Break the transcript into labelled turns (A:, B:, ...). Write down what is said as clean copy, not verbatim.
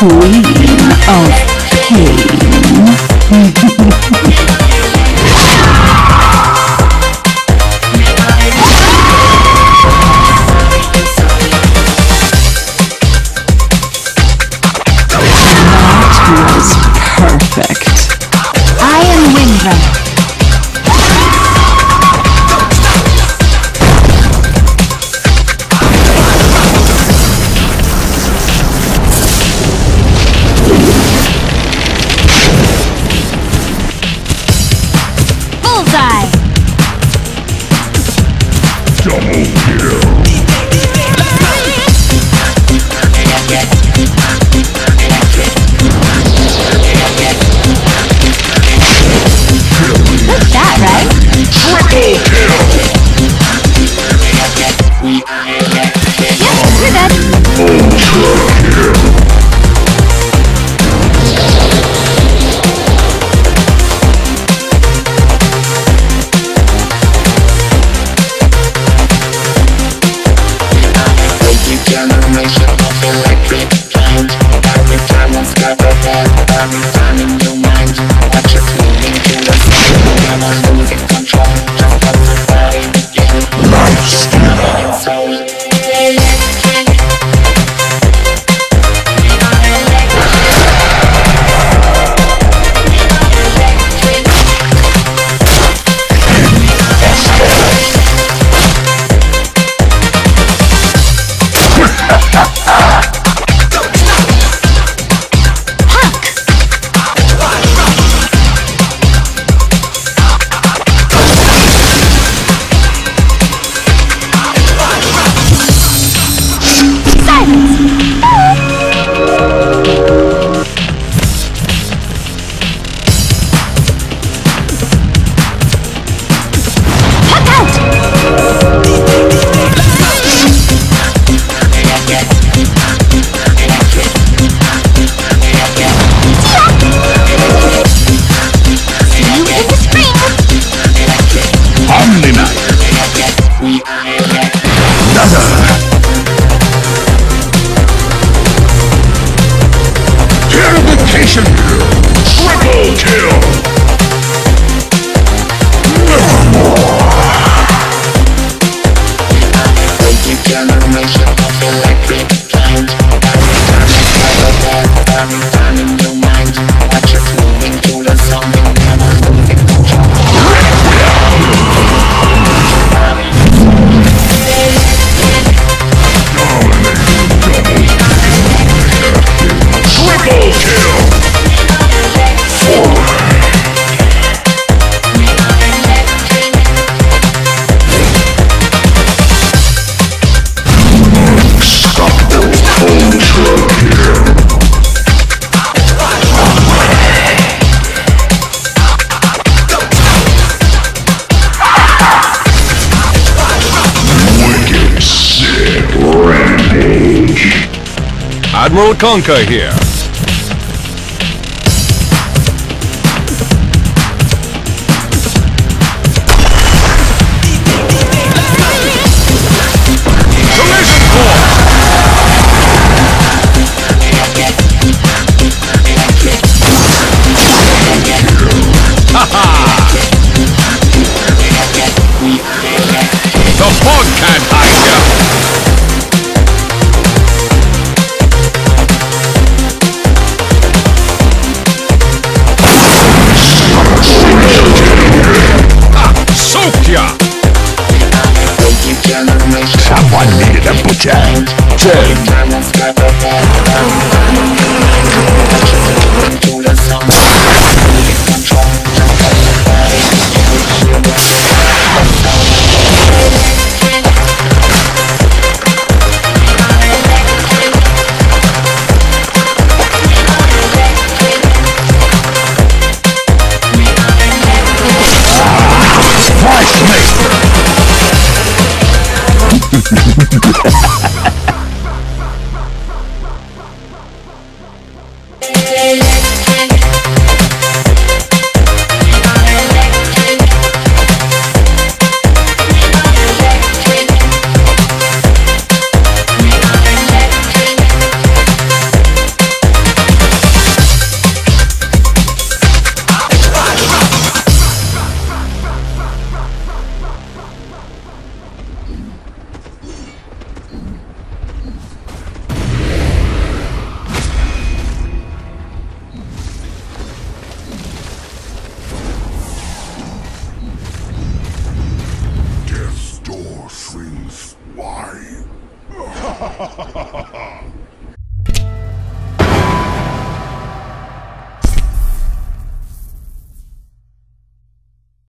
A: queen of pain. That was perfect.
B: I am Windrunner.
C: Bullseye!
D: Double kill.
C: What's that, right?
D: Triple kill.
C: Yep, you're good.
D: Ultra kill.
E: Generation of electric giant. Every time I step ahead, every time in your mind, watch it moving to the side. Never losing control, just let the body begin.
D: Lifestyle. Triple kill!
E: Every generation of electric giant. Every time in your mind, watch it moving to the sound. Never losing control.
D: Triple kill!
F: Admiral Conker here. Collision course! Ha-ha! The fog can't hide ya!
D: Someone needed a butcher. 10. Why?